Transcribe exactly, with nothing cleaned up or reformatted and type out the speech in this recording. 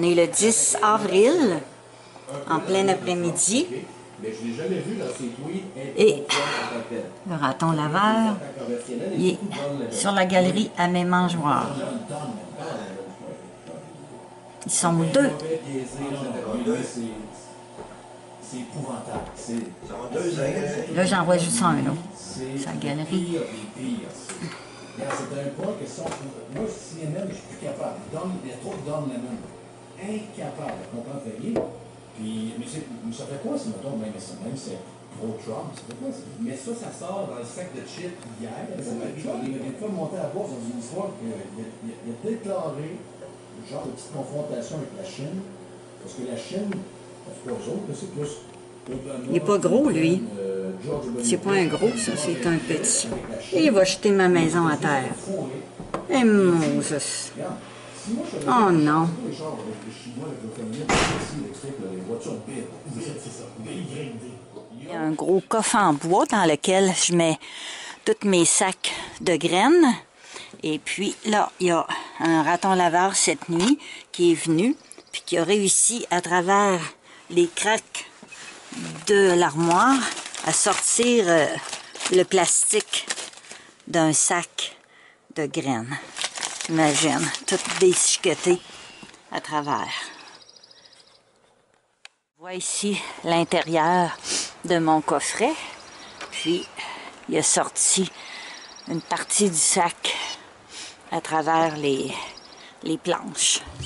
On est le dix avril, en plein après-midi. Et le raton laveur, il est sur la galerie à mes mangeoires. Ils sont deux. C'est épouvantable. Là, j'en vois juste un, là. Sa galerie. C'est un point que son... Moi, C N N, je suis plus capable. Il y a trop de Don Lemon. Incapable de comprendre rien. Puis, mais, mais ça fait quoi, si mettons, même, même c'est pro-Trump, ça fait quoi? Mais ça, ça sort dans le sac de chips hier. Ça m'a dit, il m'a pas monté à la bourse dans une histoire qu'il a, il a déclaré une genre de petite confrontation avec la Chine. Parce que la Chine, c'est pas eux autres, c'est plus... Il n'est pas gros, lui. C'est pas un gros, ça, c'est un petit. Et il va jeter ma maison à terre. Et Moses. Oh non. Il y a un gros coffre en bois dans lequel je mets tous mes sacs de graines. Et puis là, il y a un raton laveur cette nuit qui est venu, puis qui a réussi à travers les craques de l'armoire à sortir euh, le plastique d'un sac de graines. Imagine, tout déchiqueté à travers. On voit ici l'intérieur de mon coffret, puis il a sorti une partie du sac à travers les, les planches.